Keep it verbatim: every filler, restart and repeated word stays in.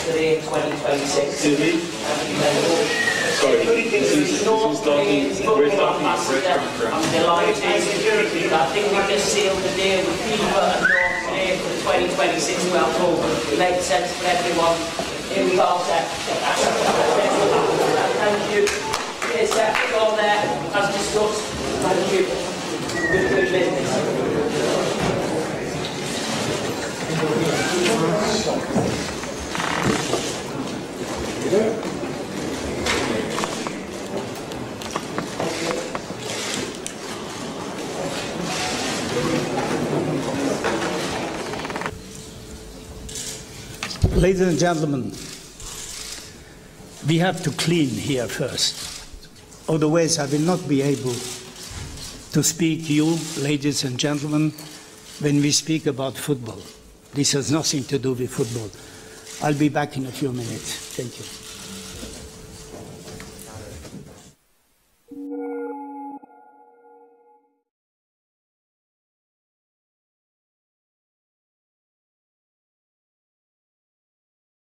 today in twenty twenty-six. Sorry, this is, this is talking, we're talking I'm delighted. I think we just sealed the deal with FIFA and North today for the twenty twenty-six World Cup. It makes sense for everyone. Here we go, Seth. Thank you. Here's Seth, all there, as discussed. Thank you. Good, good business. Ladies and gentlemen, we have to clean here first. Otherwise, I will not be able to speak to you, ladies and gentlemen, when we speak about football. This has nothing to do with football. I'll be back in a few minutes. Thank you.